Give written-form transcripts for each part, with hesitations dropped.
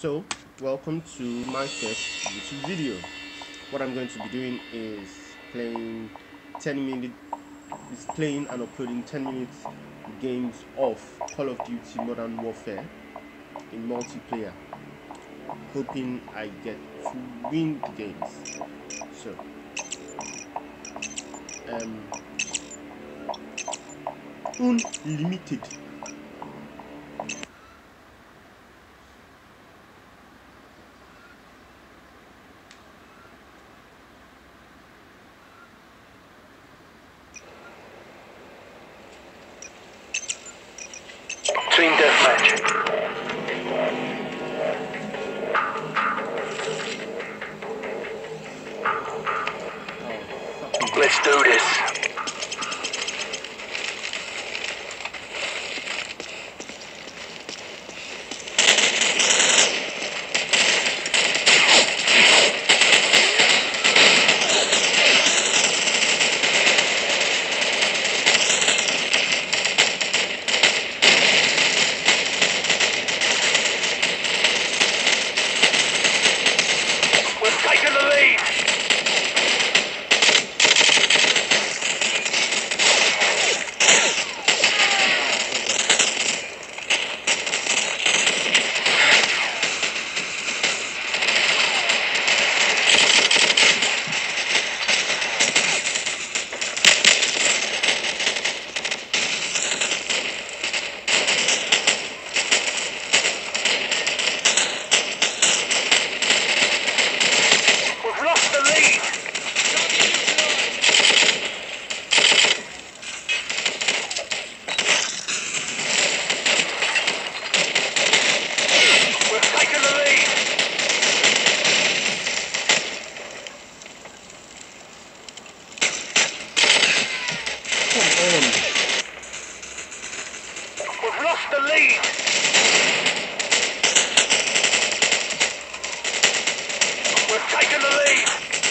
So, welcome to my first YouTube video. What I'm going to be doing is playing and uploading 10-minute games of Call of Duty Modern Warfare in multiplayer, hoping I get to win the games. So, unlimited. Team deathmatch. Let's do this. We've lost the lead. We've taken the lead.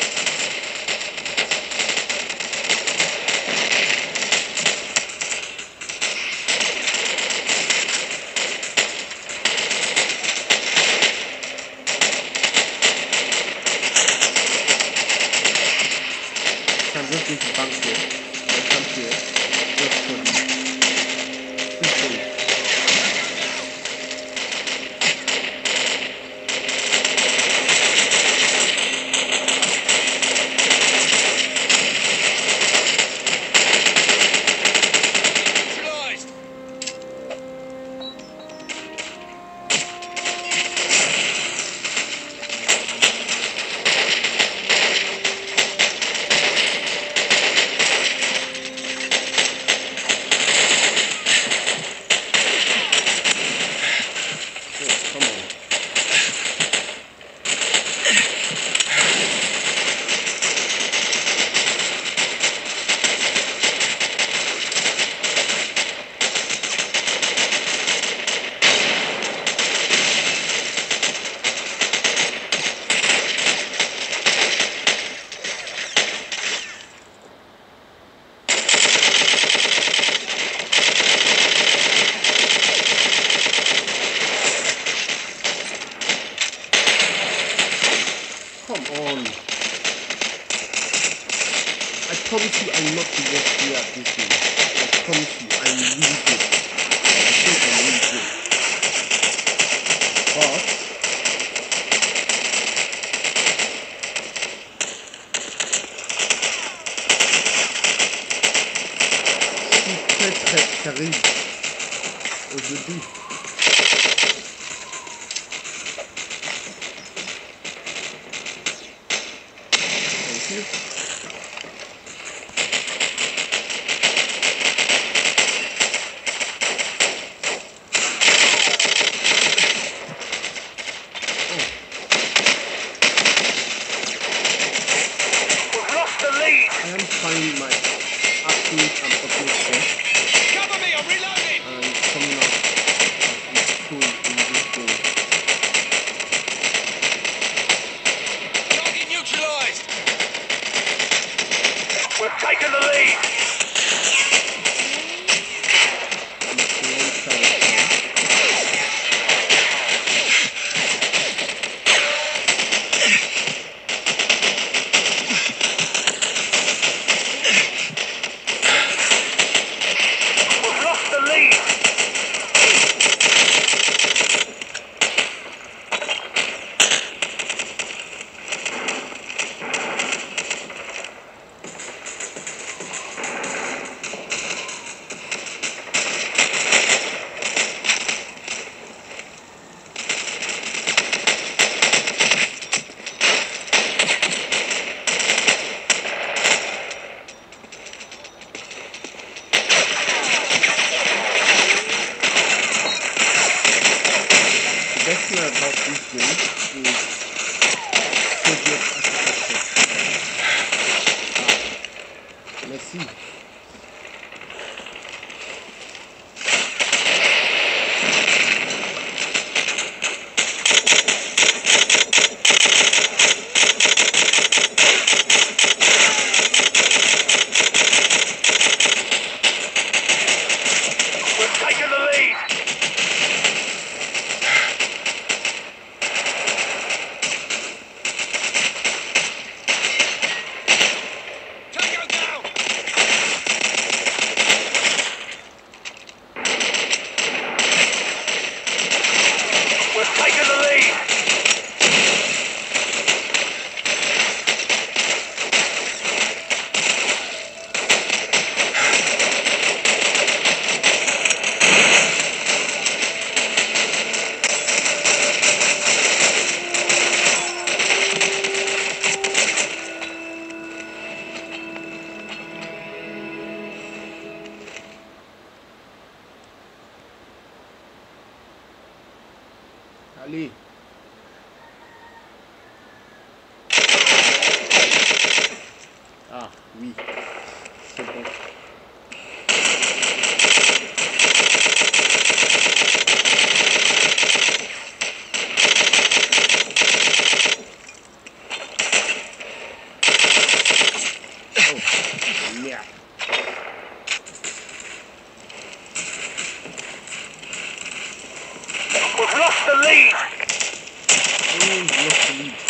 I'm just going to bank here. I come here. Just for the I promise you I'm not the worst player at this game. I promise you I'm really good. I think I'm really good. But c'est très terrible au début. Thank you. I am trying my absolute and utmost best. Cover me, I'm reloading. And it's coming up particular about this game is Pezbot architecture. Let's see. We've taken the lead. We've taken the lead. Ali. Ah, oui. C'est bon. Oh, merde. We've lost the lead. Oh, lost the lead.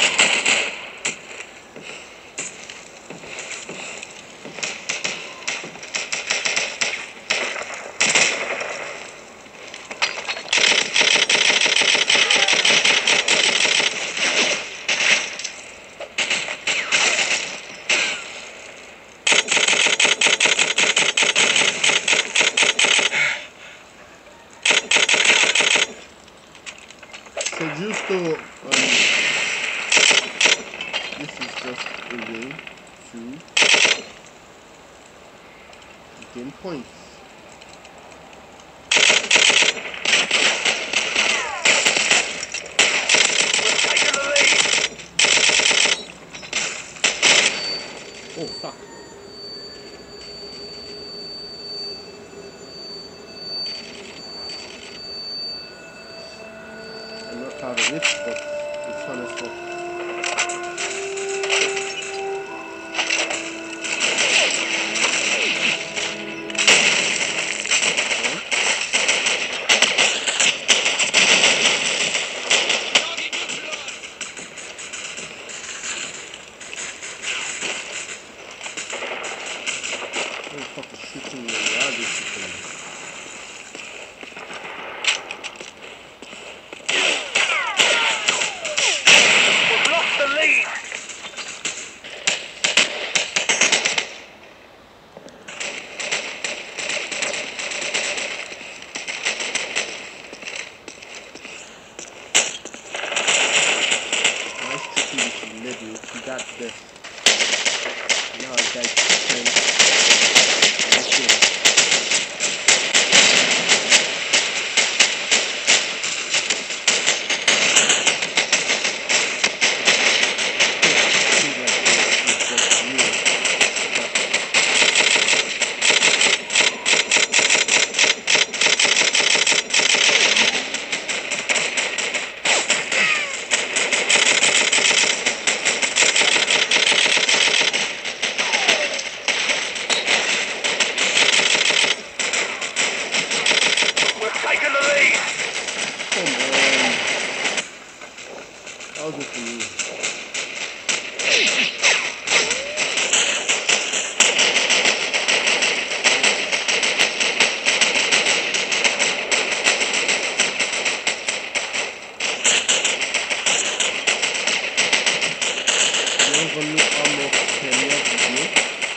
So just to, this is just a way to gain points. We've taken the lead. Oh, fuck. I'm not proud of it, but it's fun as fuck. Oh, fuck, it's shooting me. Why are they shooting me? We've lost the lead. Nice tricky with the middle. He got this. Now I got 10. That's it. We've taken the lead. Come on. That was it for me. Bienvenue à mon premier vidéo.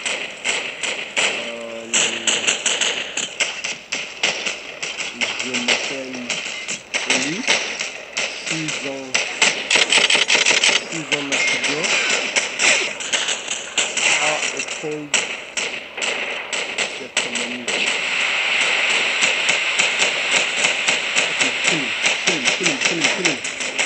Je m'appelle Oli. Je suis en Macédoine à école d'économie. Film. Kill him, kill him.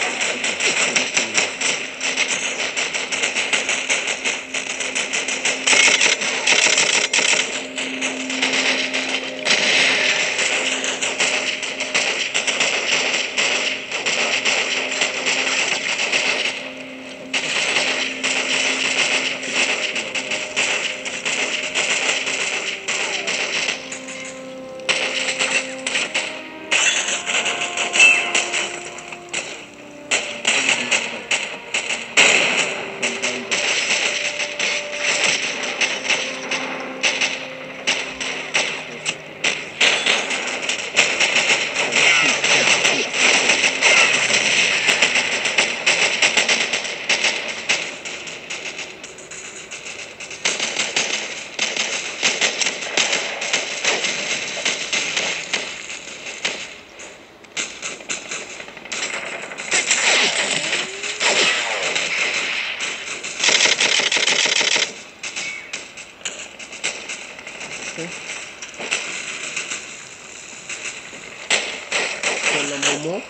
More.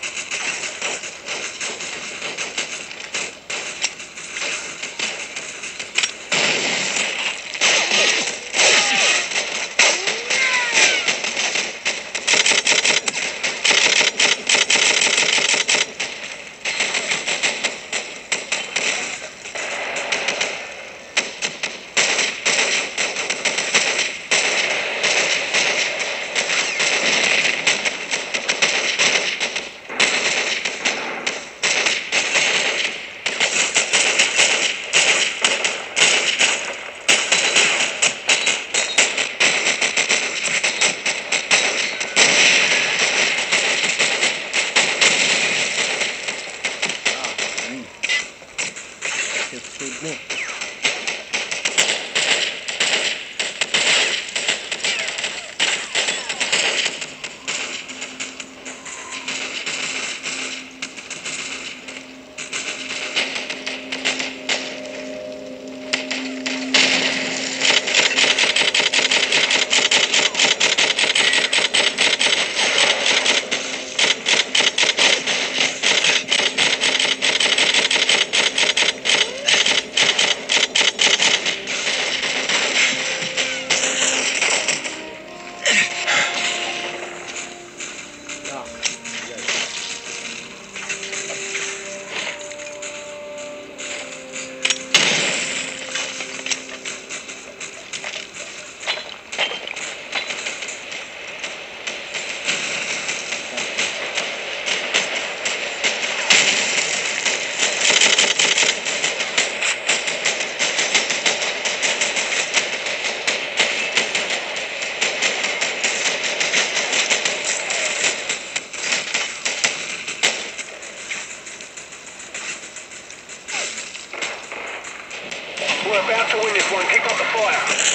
We're about to win this one. Keep up the fire.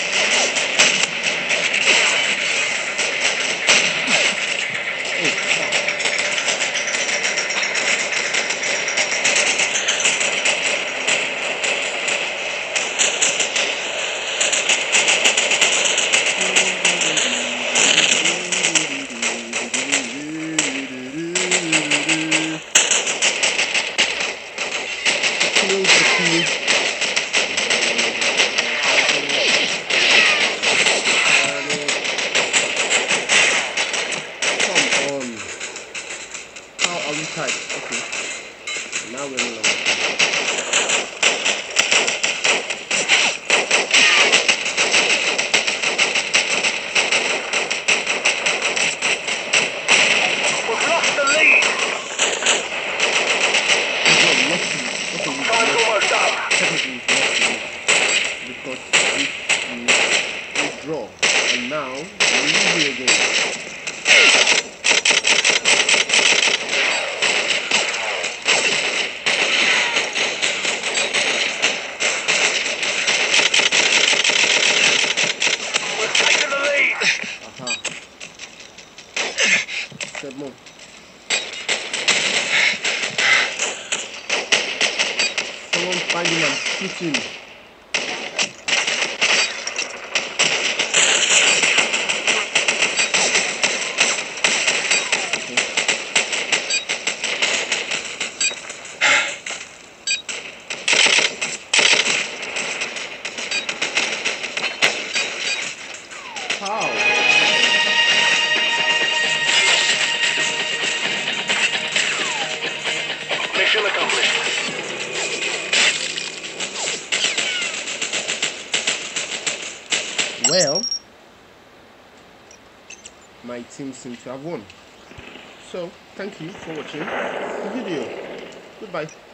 Pezbot. Someone find him and shoot him. well, my team seems to have won. So thank you for watching the video. Goodbye.